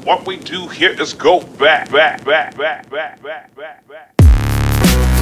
What we do here is go back, back, back, back, back, back, back, back.